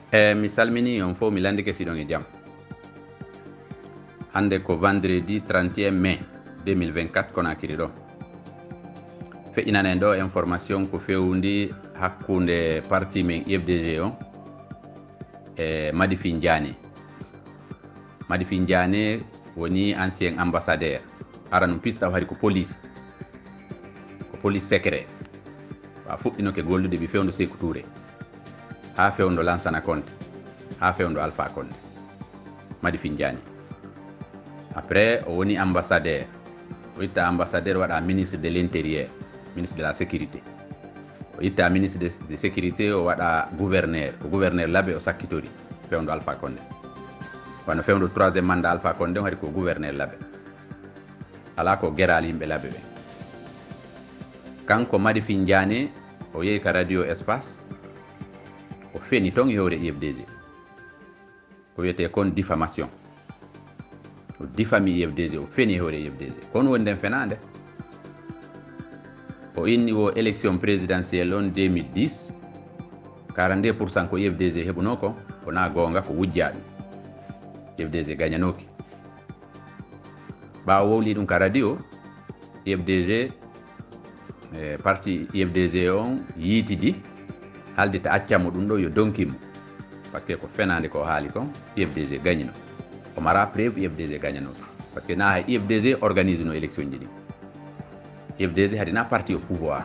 Mi salmini on fof mi landike siɗon e jaam. Hande ko vendredi 31 mai 2024 Conakry ɗo. Feƴƴinanen ɗo information ko fewndi hakkunde parti men IFDG o e Madifi Ndiané. Madifi Ndiané woni ancien ambassadeur. Ara no pista hari ko police secret. Wa fuɗɗino ke gollude ɓe fewndo Sékou Touré ha fewndo Lansana Conté ha fewndo Alpha Condé. Madifi Ndiané après o woni ambassadeur, o itta ambassadeur waɗa ministre de l'intérieur, ministre de la sécurité. O itta ministre de sécurité o waɗa gouverneur, ko gouverneur Labé o sakkitori fewndo Alpha Condé. Wano fewndo 3e mandat Alpha Condé o hari ko gouverneur Labé, ala ko geral yimɓe Labé ɓe. Kanko Madifi Ndiané o yehi ka radio espace o feni ton yewre IFDG ko wiyete kon diffamation. O diffami IFDG, o feni yewre IFDG. Kono woni nden fenande o inni o élection présidentielle on 2010 42% ko IFDG heɓuno ko wona gonga, ko wujja ɗum. IFDG gagnanoki. ɓawo wowli ɗum ka radio IFDG parti IFDG on yiitidi haalde ta accamo ɗum ɗo yo donkimo par ce que ko fenande ko haali kon IFDG gagnino. O mara preuve IFDG gagnano par ce que na hay IFDG organise no élection ji ɗi. IFDG hadi na parti au pouvoir.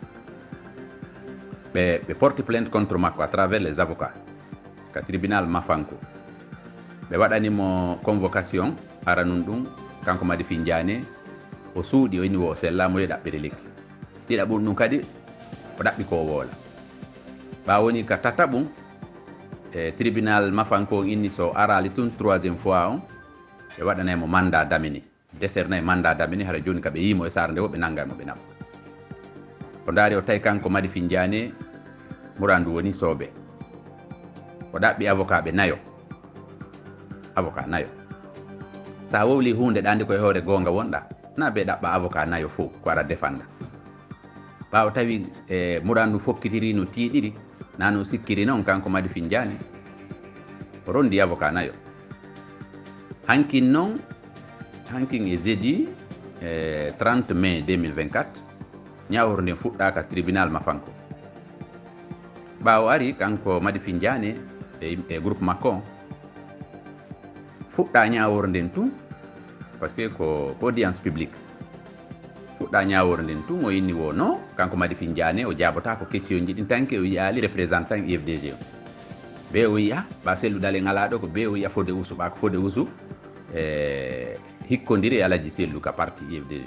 ɓe porte plainte contre makko à travers les avocats ka tribunal Mafanko. ɓe waɗanimo convocation ara nun ɗum kanko Madifi Ndiané o suuɗi o inni wo o sellamo yo ɗaɓɓire lekki. ɗiɗaɓum ɗum kadi o ɗaɓɓi ko woola. ɓa woni ka tataɓum tribunal Mafanko inni so arali tun 3e fois on ɓe waɗanaymo mandat d'amener, décernayi mandat d'amener hara joni kaɓe yimo e sara nde wo ɓe nanggaymo ɓe naɓa. O daari o tawi kanko Madifi Ndiané murandu woni soobe. O ɗaɓɓi avocat ɓe nayo, avocat nayo. Sa wowli hunde ɗande koye hoore gonga wonɗa na ɓe ɗaɓɓa avocat nayo fof ko ara défenda. ɓawo tawi murandu fokkitiri no tiiɗiri na no sikkiri noon kanko Madifi Ndiané o rondi avocat nayo. Hankin noon hankin e jeudi 30 mai 2024 ñawor nden fuɗɗaka tribunal Mafanko. ɓawo ari kanko Madifi Ndiané e groupe makko fuɗɗa ñawor nden tun par ce que ko audience publique. fuɗɗa ñawor nden tun o inni wo non kanko Madifi Ndiané o jabota ko question ji ɗin tanke o yiyaali représentant IFDG o. ɓe o yiya ɓa selluɗal e ngalaɗo ko ɓe o yiya Fodé Oussou, ɓa ko Fodé Oussou hikkodiri e Alaji Sellu ka parti IFDG.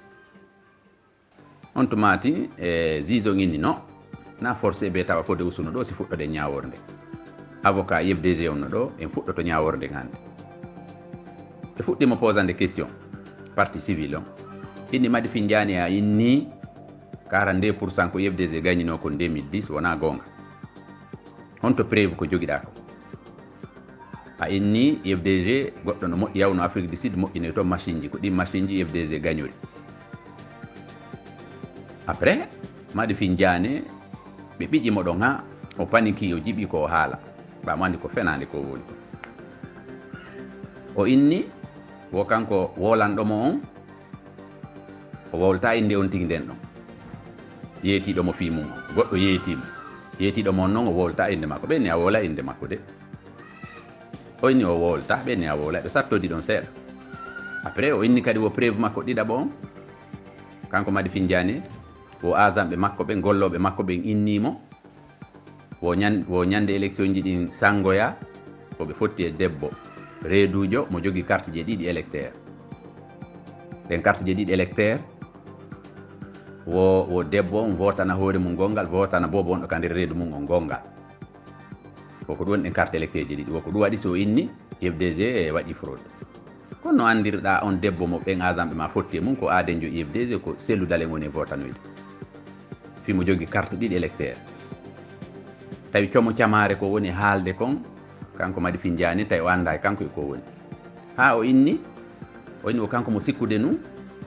on tumati juge o inni non na forcé ɓe tawa Fodé Oussou no ɗo si fuɗɗode ñawor nde. avocat IFDG on no ɗo en fuɗɗoto ñawor nde hande. ɓe fuɗɗimo posande question parti civil on inni Madifi Ndiané a inni 42% ko IFDG gagnino ko 2010 wona gonga. honto preuve ko joguiɗa ko? A inni IFDG goɗɗo no moƴƴi yawno Afrique du Sud moƴƴine to machine ji, ko ɗi machine ji IFDG gagnori. Après Madifi Ndiané ɓe ɓiƴimo ɗon ha o paniki o jiɓi ko haala ɓamo andi ko fenande ko woni. O inni wo kanko wolanɗomo on o wowlata inde on tigi nden ɗon yeetiɗomo fi mum goɗɗo yeetiɗomo on noon o wowlata inde makko. ɓenni a wola inde makko de, o inni o wowlata, ɓenni a wola, ɓe sattodi ɗon seeɗa. après o inni kadi wo preuve makko ɗiɗaɓo on kanko Madifi Ndiané wo agent ɓe makko ɓe golloɓe makko ɓen innimo wo ñande élection ji ɗin Sangoya koɓe fotti e debbo reedujo mo jogui carte je ɗiɗi électeur. ɗen carte je ɗiɗi électeur wo debbo on votana hoore mum gongal, votana bobo on ɗo ka nder reedu mum on gongal. koko ɗum ɗen carte électeur je ɗiɗi woko ɗum waɗi so inni IFDG waɗi fraude. kono no andirɗa on debbo mo ɓen agent ɓe ma fotti e mum ko adenjo IFDG ko selludalen woni votanoyde fimo jogui carte ɗiɗi électeur. tawi como camare ko woni haalde kon kanko Madifi Ndiané tawi o anda e kanko e ko woni ha o inni o kanko mo sikkude nu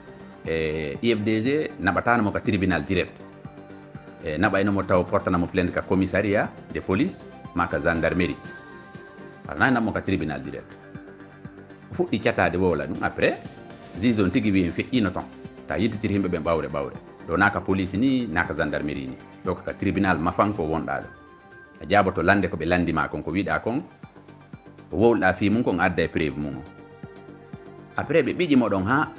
IFDG naɓatanamo ka tribunal direct. naɓaynomo taw portanamo plainte ka commissariat de police maka gendarmerie ara nanamo ka tribunal direct fuɗɗi catade wowla ɗum après juge on tigi wi en feƴƴino ton ta yidditir himɓe ɓe ɓawre ɗo naka police ni naka gendarmerie ni ɗo ka tribunal mafanko wonɗa ɗo a jaaboto lande ko ɓe landima kon ko wiɗa kon ko wowlɗa fi mum kon adda e preuve mum o après ɓe ɓiƴimo ɗon ha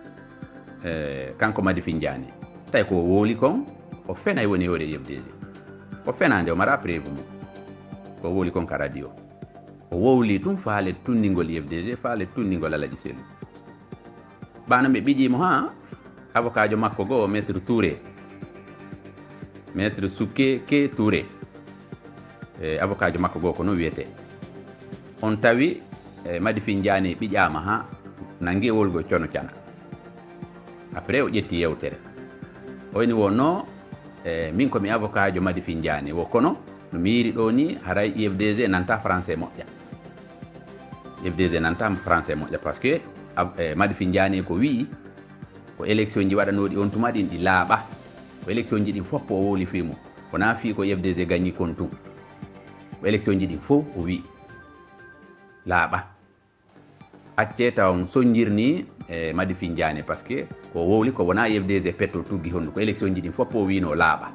kanko Madi Finjani tawi ko wowli kon o fena woni hewre IFDG o fenande o mara preuve mum ko wowli kon ka radio o wowli ɗum faale tunningol IFDG faale tunningol Alaji Sellu ɓano ɓe ɓiƴimo ha avocat jo makko goo maître Touré maître Souké Ke Touré avocat jo makko goo ko noon wiyete on tawi Madi Finjani ɓiƴama ha nangi wolgo cono cana après o ƴetti yewtere o woni wonno min komi avocat jo Madi Finjani wo kono no mi yiri ɗo ni haray IFDG nanta français moƴƴa IFDG nanta français moƴƴa par ce que Madi Finjani ko wi ko élection ji waɗanoɗi on tuma ɗin ɗi laaɓa ko élection ji ɗin fof o wowli fimo wona fi ko IFDG gagni kon tum ko élection ji ɗin fof o wi laaɓa acce taw soñjirni Madi Finjani par ce que ko wowli ko wona IFDG petto tuggi hondu ko élection ji ɗin fof o wino laaɓa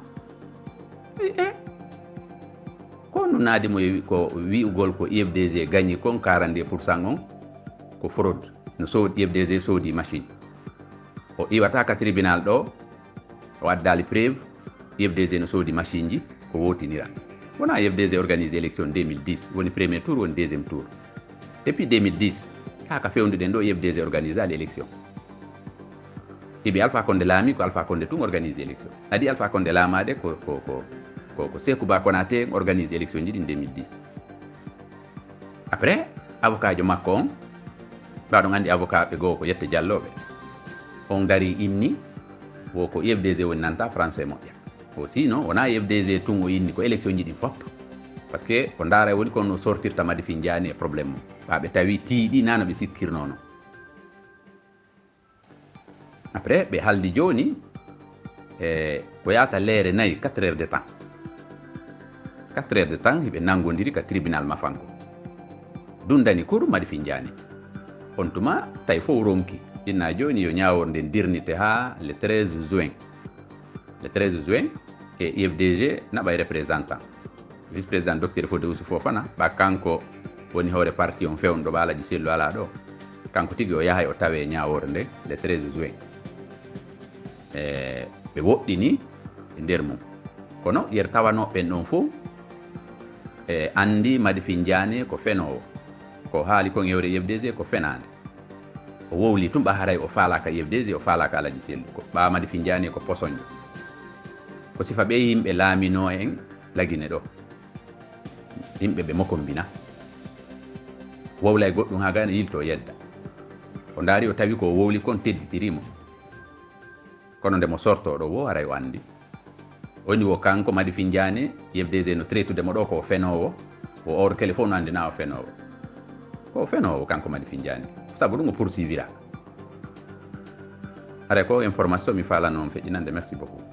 ko no naadimo ko wi'ugol ko IFDG gagni kon 42% on ko fraude no soodi IFDG soodi machine o iwata ka tribunal ɗo o addali preuve IFDG no soodi machine ji ko wotinira wona IFDG organisé élection 2010 woni premier tour woni deuxième tour depuis 2010 kaka fewnduɗen ɗo IFDG organisé ali élection iɓe Alpha Condé laami ko Alpha Condé tum organisé élection adi Alpha Condé laamade ko Sékou Ba Konaté organisé élection ji ɗin 2010 après avocat jo makko on ɓaɗon andi avocat ɓe goo ko Yette Dialloɓe on dari inni wo ko IFDG woni nanta français moƴƴa o sinon wona IFDG tun o inni ko élection ji ɗin fop par ce que ko ndaara woni kono sortirta Madi Finjani e probléme mum ɓaɓe tawi tiiɗi nano ɓe sikkirnono après ɓe haldi joni ko yata leere nayyi 4 heures de temps 4 heures de temps hiɓe nangodiri ka tribunal mafanko dundani cour Madi Finjani on tuma tawi fof ronki inna joni yo ñawor nden dirnite ha le 13 juin le 13 juin e IFDG naɓay représentant vice président docteur Fodé Ousou Fofana ɓa kanko woni hoore parti on fewno ɗo ɓa Alaji Sellu ala ɗo kanko tigui o yahay o tawe ñawore nde le 13 juin ɓe woɗɗini e nder mum kono yer tawanoɓen ɗon fof andi Madi Finjani ko fenowo ko haali kon hewre IFDG ko fenade o wowli tum ɓa haray o faalaka IFDG o faalaka Alaji Sellu ko ɓa Madi Finjani ko posoño ko sifa ɓe yimɓe laamino en lagine ɗo yimɓe ɓe mokombina wowlay goɗɗum ha gane yilto yedda o daari o tawi ko wowli kon tedditirimo kono nde mo sorto ɗo wo haray o andi woni wo kanko Madi Finjani IFDG no traitudemo ɗo ko fenowo o or kele fof no andina o fenowo ko fenowo kanko Madi Finjani sabu ɗum o poursuivira haray ko information mi falano on feƴƴinande merci beaucoup